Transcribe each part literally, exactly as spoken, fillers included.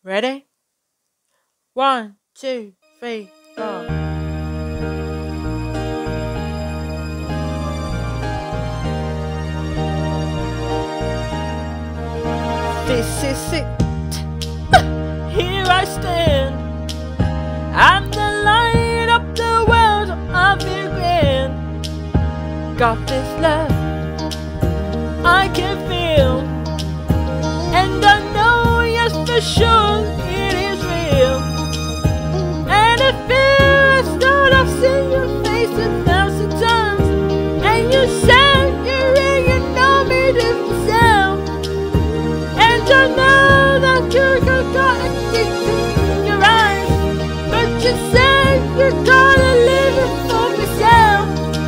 Ready? One, two, three, four. This is it. Here I stand. I'm the light of the world of your grand. Got this love I can feel, and I know, yes, for sure it is real. And it feels as though I've seen your face a thousand times, and you said you really know me deep down. And I know that you got a kick in your eyes, but you said you're gonna live it for myself.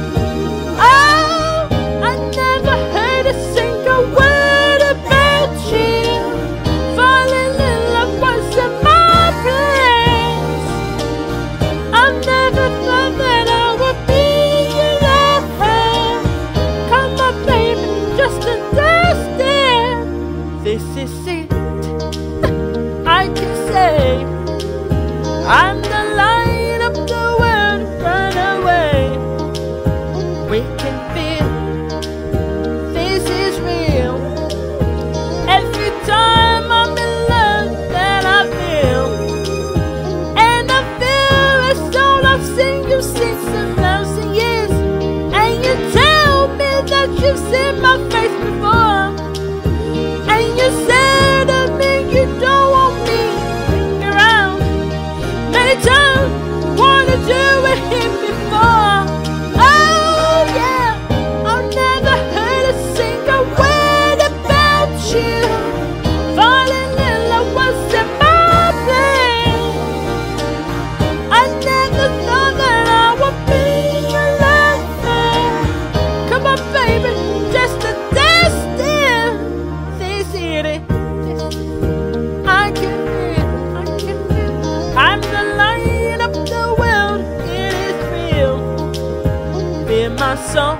Oh, I never heard a single word about you. Falling in love wasn't my plans. I never thought that I would be your lover. Come on, baby, just understand. This is it. I can say I'm the light of the world. Run away. We can feel this is real. Every time I'm in love that I feel, and I feel as though I've seen you since a thousand years. And you tell me that you've seen my face before, and you said to me you don't want me around. Many times wanna do it here before. Oh yeah, I've never heard a single word about you. Falling in love wasn't my plan. I never thought that I would be your lover. Come on, baby, just a destin. This is it. I can feel, I can feel. I'm the light of the world. It is real. Be my song.